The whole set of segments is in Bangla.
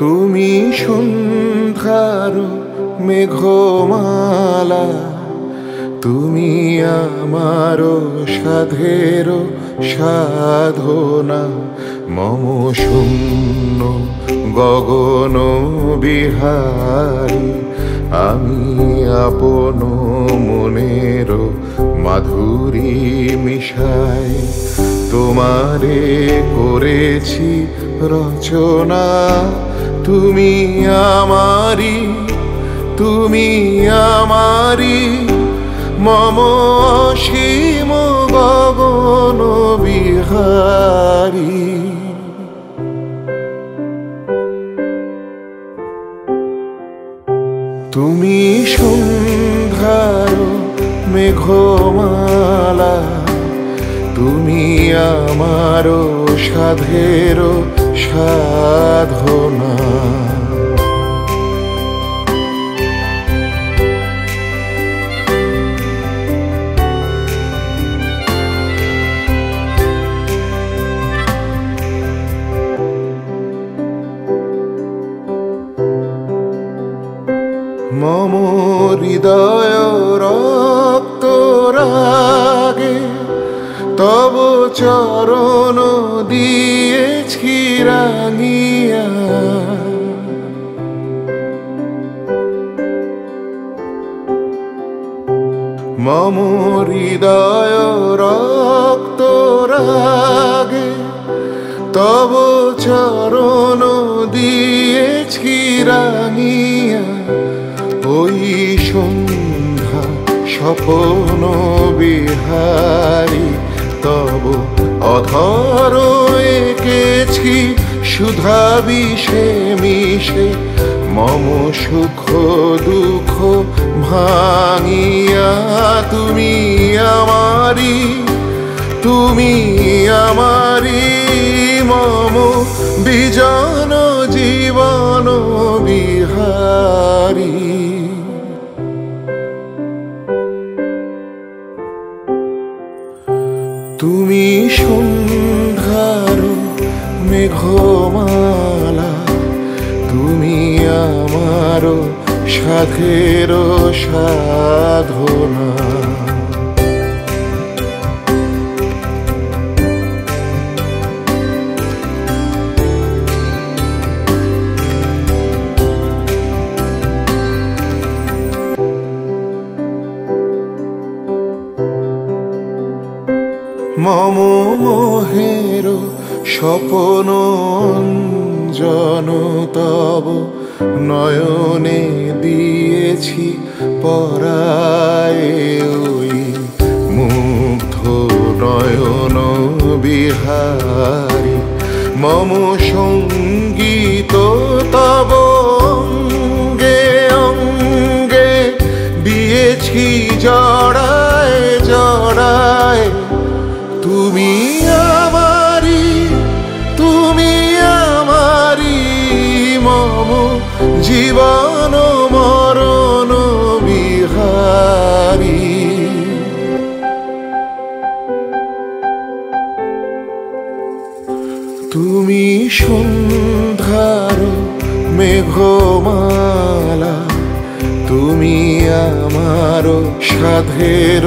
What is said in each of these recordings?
তুমি সন্ধ্যার মেঘমালা, তুমি আমার সাধের সাধনা। মম শূন্য গগন বিহারী, আমি আপন মনের মাধুরী মিশাই তোমারে করেছি রচনা। তুমি আমারি, তুমি আমারি, মম অসীম গগন বিহারী। তুমি সন্ধ্যার মেঘমালা, তুমি আমার সাধের সাধনা। মম হৃদয় রক্ত রাগে তব চরণ দিয়েছি রাঙিয়া। মম হৃদয় রক্ত রাগে তব চরণ দিয়েছি রাঙিয়া। ওই সন্ধ্যা স্বপ্ন বিহারী, তব অধর এঁকেছি সুধা বিষে মিশে। মম সুখ দুঃখ ভাঙিয়া, তুমি আমারি, তুমি আমারি, মম বিজন জীবন বিহারী। তুমি সন্ধ্যার মেঘমালা, তুমি আমার সাধের সাধনা। মম মোহের স্বপন অঞ্জন তব নয়নে দিয়েছি পরায়। ওই মুগ্ধ নয়ন বিহারী, মম সঙ্গীত তব অঙ্গে অঙ্গে দিয়েছি জড়ায় জড়ায়। তুমি আমারি, তুমি আমারি, মম জীবন মরণ বিহারী। তুমি সন্ধ্যার মেঘমালা, তুমি আমার সাধের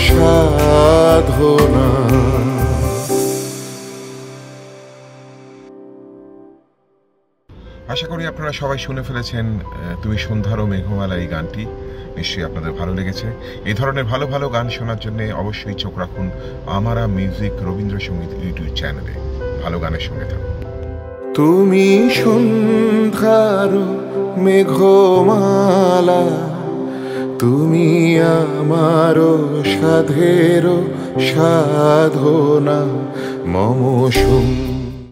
সাধনা। আশা করি আপনারা সবাই শুনে ফেলেছেন তুমি সন্ধ্যার মেঘমালা এই গানটি। নিশ্চয়ই আপনাদের ভালো লেগেছে। এই ধরনের ভালো ভালো গান শোনার জন্য অবশ্যই চোখ রাখুন আমারা মিউজিক রবীন্দ্রসঙ্গীত ইউটিউব চ্যানেলে। ভালো গানের সঙ্গে থাকুন। তুমি সন্ধ্যার মেঘমালা, তুমি আমার সাধের সাধনা। মম